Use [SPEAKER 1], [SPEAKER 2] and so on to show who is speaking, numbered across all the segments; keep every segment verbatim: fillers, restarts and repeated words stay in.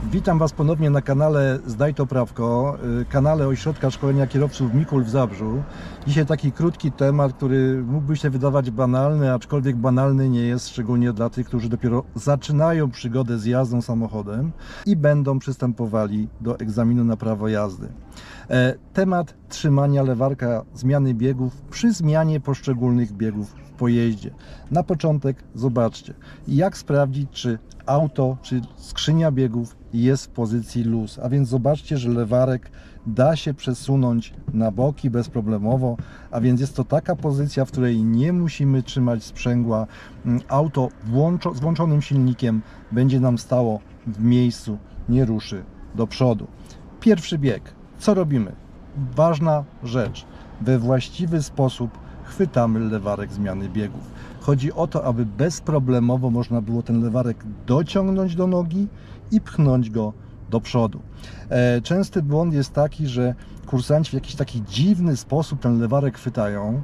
[SPEAKER 1] Witam Was ponownie na kanale Zdaj to Prawko, kanale Ośrodka Szkolenia Kierowców Mikul w Zabrzu. Dzisiaj taki krótki temat, który mógłby się wydawać banalny, aczkolwiek banalny nie jest, szczególnie dla tych, którzy dopiero zaczynają przygodę z jazdą samochodem i będą przystępowali do egzaminu na prawo jazdy. Temat trzymania lewarka zmiany biegów przy zmianie poszczególnych biegów w pojeździe. Na początek zobaczcie, jak sprawdzić, czy auto, czy skrzynia biegów jest w pozycji luz, a więc zobaczcie, że lewarek da się przesunąć na boki bezproblemowo, a więc jest to taka pozycja, w której nie musimy trzymać sprzęgła. Auto włączo, z włączonym silnikiem będzie nam stało w miejscu, nie ruszy do przodu. Pierwszy bieg. Co robimy? Ważna rzecz. We właściwy sposób chwytamy lewarek zmiany biegów. Chodzi o to, aby bezproblemowo można było ten lewarek dociągnąć do nogi i pchnąć go do przodu. Częsty błąd jest taki, że kursanci w jakiś taki dziwny sposób ten lewarek chwytają,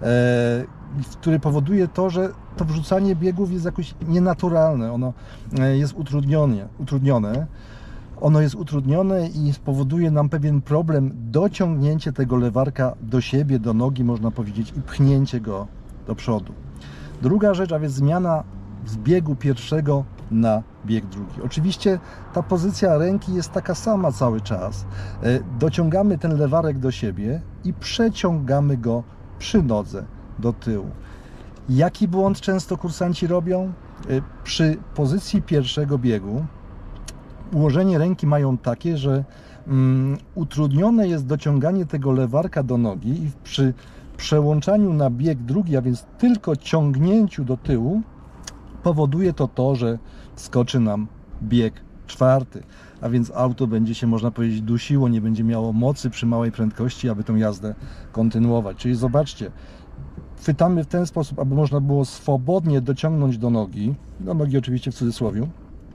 [SPEAKER 1] który powoduje to, że to wrzucanie biegów jest jakoś nienaturalne. Ono jest utrudnione. utrudnione. Ono jest utrudnione i spowoduje nam pewien problem dociągnięcie tego lewarka do siebie, do nogi, można powiedzieć, i pchnięcie go do przodu. Druga rzecz, a więc zmiana z biegu pierwszego na bieg drugi. Oczywiście ta pozycja ręki jest taka sama cały czas. Dociągamy ten lewarek do siebie i przeciągamy go przy nodze do tyłu. Jaki błąd często kursanci robią? Przy pozycji pierwszego biegu ułożenie ręki mają takie, że um, utrudnione jest dociąganie tego lewarka do nogi i przy przełączaniu na bieg drugi, a więc tylko ciągnięciu do tyłu, powoduje to to, że skoczy nam bieg czwarty, a więc auto będzie się, można powiedzieć, dusiło, nie będzie miało mocy przy małej prędkości, aby tą jazdę kontynuować. Czyli zobaczcie, chwytamy w ten sposób, aby można było swobodnie dociągnąć do nogi, do nogi oczywiście w cudzysłowie,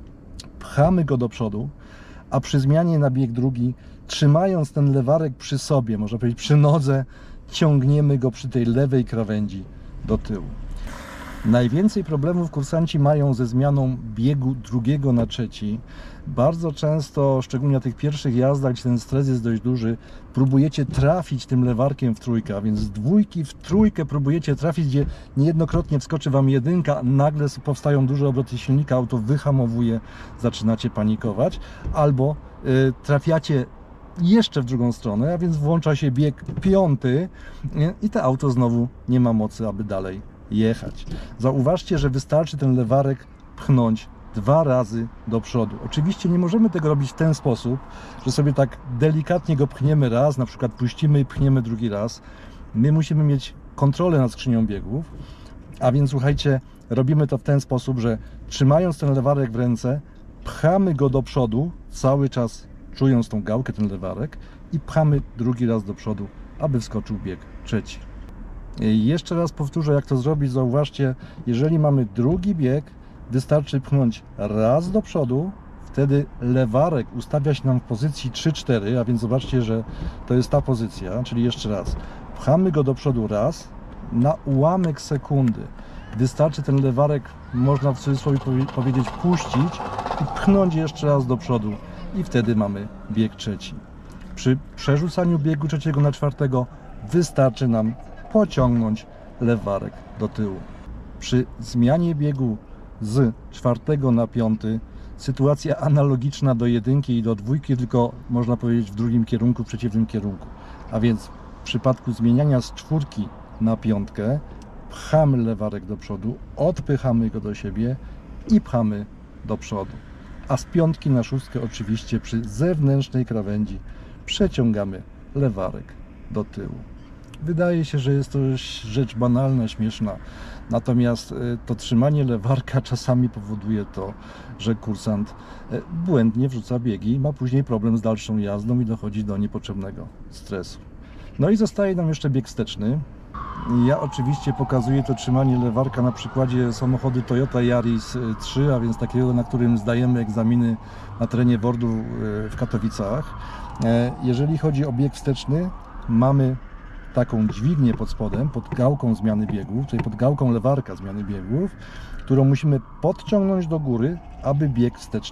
[SPEAKER 1] pchamy go do przodu, a przy zmianie na bieg drugi, trzymając ten lewarek przy sobie, można powiedzieć przy nodze, ciągniemy go przy tej lewej krawędzi do tyłu. Najwięcej problemów kursanci mają ze zmianą biegu drugiego na trzeci. Bardzo często, szczególnie na tych pierwszych jazdach, gdzie ten stres jest dość duży, próbujecie trafić tym lewarkiem w trójkę, a więc z dwójki w trójkę próbujecie trafić, gdzie niejednokrotnie wskoczy Wam jedynka, nagle powstają duże obroty silnika, auto wyhamowuje, zaczynacie panikować, albo y, trafiacie jeszcze w drugą stronę, a więc włącza się bieg piąty i to auto znowu nie ma mocy, aby dalej jechać. Zauważcie, że wystarczy ten lewarek pchnąć dwa razy do przodu. Oczywiście nie możemy tego robić w ten sposób, że sobie tak delikatnie go pchniemy raz, na przykład puścimy i pchniemy drugi raz. My musimy mieć kontrolę nad skrzynią biegów, a więc słuchajcie, robimy to w ten sposób, że trzymając ten lewarek w ręce, pchamy go do przodu, cały czas czując tą gałkę, ten lewarek, i pchamy drugi raz do przodu, aby wskoczył bieg trzeci. I jeszcze raz powtórzę, jak to zrobić. Zauważcie, jeżeli mamy drugi bieg, wystarczy pchnąć raz do przodu, wtedy lewarek ustawia się nam w pozycji trzy cztery, a więc zobaczcie, że to jest ta pozycja, czyli jeszcze raz, pchamy go do przodu raz, na ułamek sekundy wystarczy ten lewarek, można w cudzysłowie powiedzieć, puścić i pchnąć jeszcze raz do przodu i wtedy mamy bieg trzeci. Przy przerzucaniu biegu trzeciego na czwartego wystarczy nam pociągnąć lewarek do tyłu. Przy zmianie biegu z czwartego na piąty sytuacja analogiczna do jedynki i do dwójki, tylko można powiedzieć w drugim kierunku, w przeciwnym kierunku. A więc w przypadku zmieniania z czwórki na piątkę pchamy lewarek do przodu, odpychamy go do siebie i pchamy do przodu. A z piątki na szóstkę oczywiście przy zewnętrznej krawędzi przeciągamy lewarek do tyłu. Wydaje się, że jest to rzecz banalna, śmieszna, natomiast to trzymanie lewarka czasami powoduje to, że kursant błędnie wrzuca biegi i ma później problem z dalszą jazdą i dochodzi do niepotrzebnego stresu. No i zostaje nam jeszcze bieg wsteczny. Ja oczywiście pokazuję to trzymanie lewarka na przykładzie samochodu Toyota Yaris trzy, a więc takiego, na którym zdajemy egzaminy na terenie Wordu w Katowicach. Jeżeli chodzi o bieg wsteczny, mamy taką dźwignię pod spodem, pod gałką zmiany biegów, czyli pod gałką lewarka zmiany biegów, którą musimy podciągnąć do góry, aby bieg wsteczny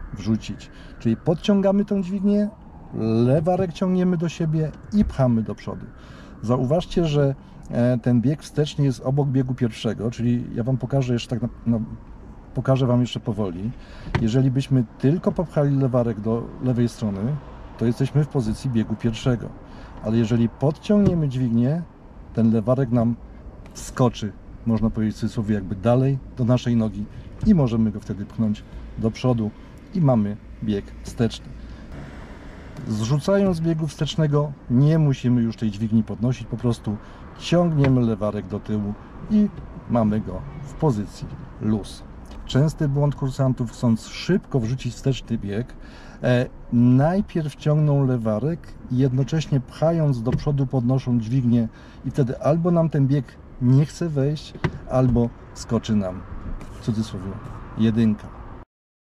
[SPEAKER 1] wrzucić. Czyli podciągamy tą dźwignię, lewarek ciągniemy do siebie i pchamy do przodu. Zauważcie, że ten bieg wsteczny jest obok biegu pierwszego, czyli ja Wam pokażę jeszcze tak, na, no, pokażę Wam jeszcze powoli. Jeżeli byśmy tylko popchali lewarek do lewej strony, to jesteśmy w pozycji biegu pierwszego. Ale jeżeli podciągniemy dźwignię, ten lewarek nam skoczy, można powiedzieć w cudzysłowie, jakby dalej do naszej nogi i możemy go wtedy pchnąć do przodu i mamy bieg wsteczny. Zrzucając z biegu wstecznego nie musimy już tej dźwigni podnosić, po prostu ciągniemy lewarek do tyłu i mamy go w pozycji luz. Częsty błąd kursantów, chcąc szybko wrzucić wsteczny bieg, e, najpierw ciągną lewarek i jednocześnie pchając do przodu podnoszą dźwignię i wtedy albo nam ten bieg nie chce wejść, albo skoczy nam w cudzysłowie jedynka.